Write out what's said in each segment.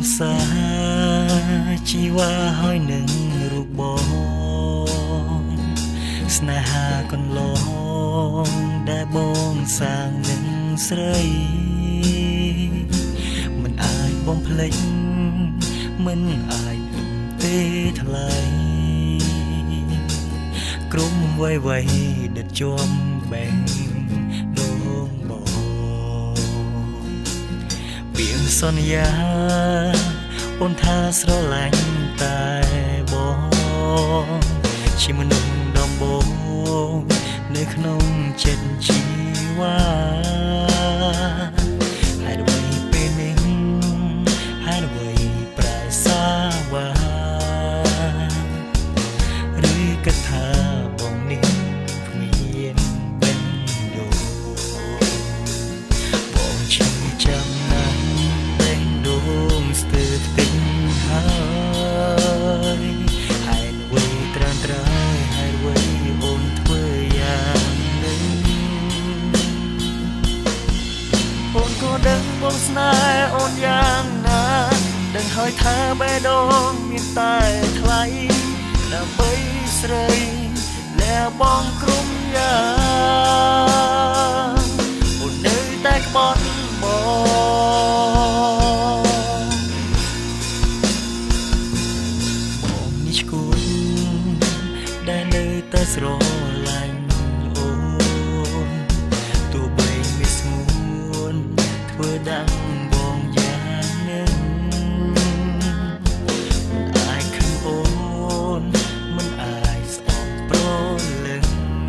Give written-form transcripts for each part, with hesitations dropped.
សាជីវ៉ាហើយនឹងរូបបងស្នេហាកន្លងដែលបងសាងនឹងស្រីមិនអាចបំភ្លេចមិនអាចលំទេថ្លៃក្រុមវ័យដិតជាប់បែងដងបងពីសន្យាអូនថាស្រឡាញ់តែបងជាមនុស្សដំបូងនៅក្នុងចិត្តជីវ៉ាហើយអ្វីពេលនេះហើយអ្វីប្រែសាវ៉ាឬគិតថាបងនេះគ្មានបេះដូងបងឈឺចាំណាស់បេះដូងស្ទើរទិញហើយហើយអ្វីត្រាំត្រើយហើយអ្វីអូនធ្វើយ៉ាងនេះអូនក៏ដឹងបងស្នេហ៍អូនយ៉ាងណាដឹងហើយថាបេះដូងមានតែថ្លៃដើម្បីស្រីแล้วបងក្រុមយ៉ាងអូននៅតែក្បត់បងនេះឈួនដែលនៅតែស្រឡាញ់អូនទោះបីមានស្ងួនធ្វើដាំងបងយ៉ាងនឹងមិនអាចខឹងអូនមិនអាចស្អប់ប្រលឹង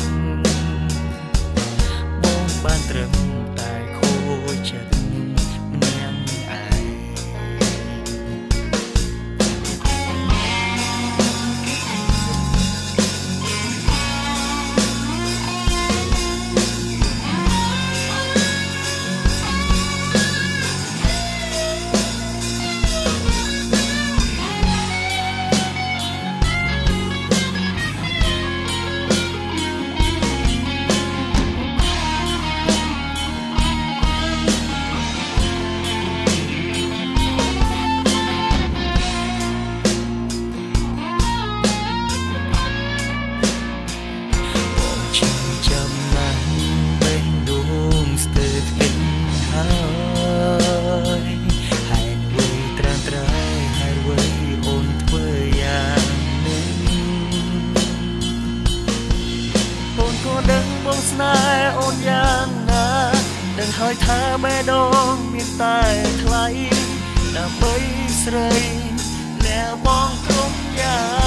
បងបានត្រឹមតែខូចចិត្តម្នាក់ឯងបងស្នេហ៍អូនយ៉ាងណាដឹងហើយថាបេះដូងមានតែថ្លៃដើម្បីស្រីแล้วបងក្រុមយ៉ាង